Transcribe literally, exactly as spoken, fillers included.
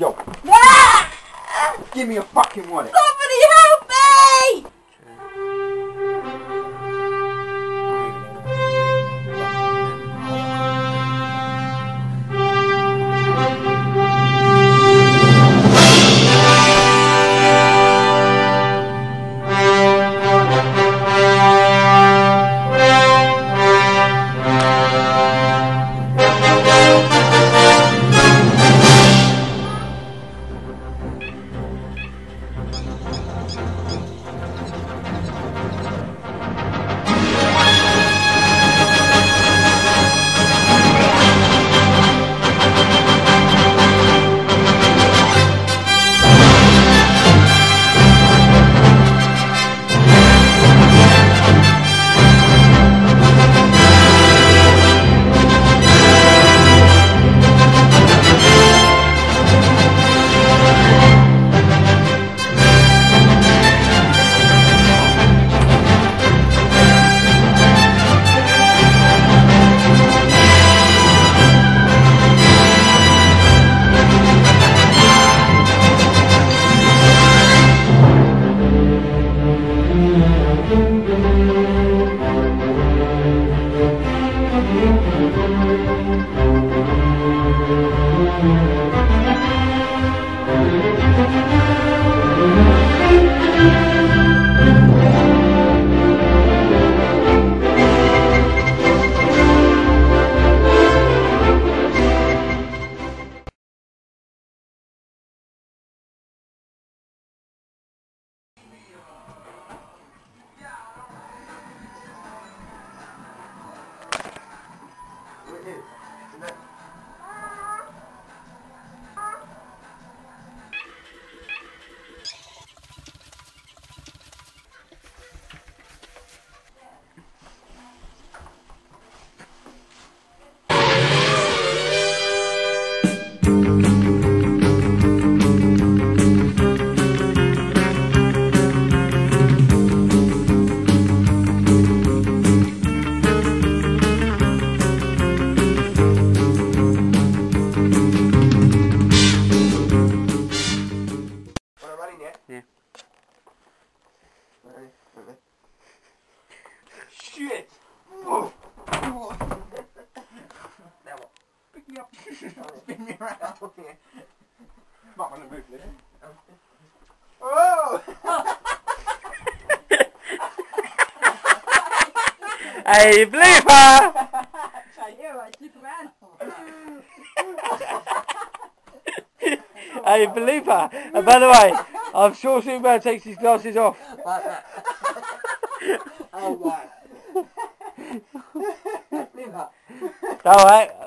Yo. Ah! Give me a fucking wallet. Somebody help me! Shit! Oh. Oh. Now what? Pick me up. Spin me around. Not on the roof, listen. Oh! Hey, blooper! Hey, blooper! And by the way, I'm sure Superman takes his glasses off. Like that. Oh, right. Alright.